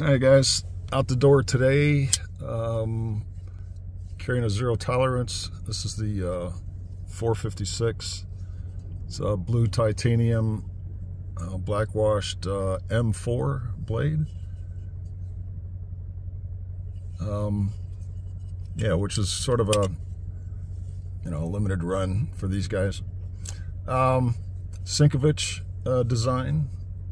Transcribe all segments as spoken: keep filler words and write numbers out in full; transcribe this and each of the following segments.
Hi guys, out the door today, um, carrying a zero tolerance. This is the uh, four fifty-six. It's a blue titanium uh, black washed uh, M four blade. Um, yeah, which is sort of a you know limited run for these guys. Um, Sinkovich uh, design.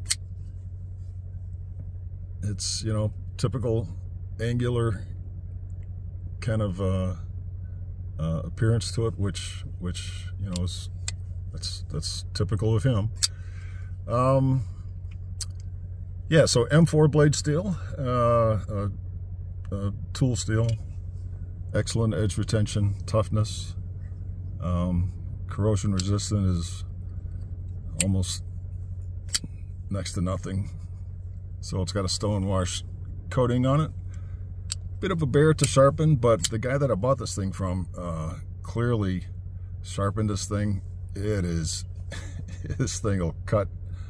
It's, you know, typical angular kind of uh, uh, appearance to it, which, which you know, is that's that's typical of him. Um, yeah, so M four blade steel, uh, uh, uh, tool steel, excellent edge retention, toughness, um, corrosion resistant is almost next to nothing. So it's got a stone wash coating on it. Bit of a bear to sharpen, but the guy that I bought this thing from uh, clearly sharpened this thing. It is, this thing will cut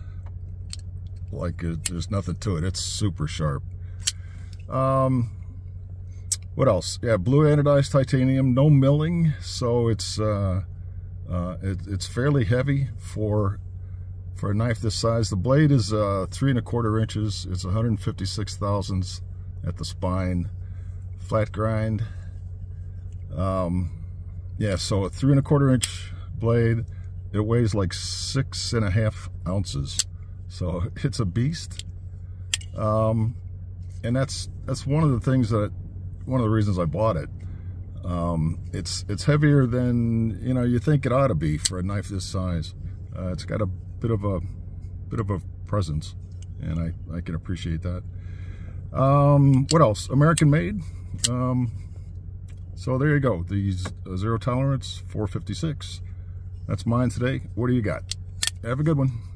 like it, there's nothing to it. It's super sharp. Um, what else? Yeah, blue anodized titanium, no milling, so it's uh, uh, it, it's fairly heavy for. For a knife this size. The blade is uh, three and a quarter inches. It's one hundred fifty-six thousandths at the spine. Flat grind. Um, yeah, so a three and a quarter inch blade. It weighs like six and a half ounces. So it's a beast. Um, and that's that's one of the things that one of the reasons I bought it. Um, it's it's heavier than you know you think it ought to be for a knife this size. Uh, it's got a bit of a bit of a presence, and I, I can appreciate that. Um, what else? American made. Um, so there you go. These uh, zero tolerance four fifty-six. That's mine today. What do you got? Have a good one.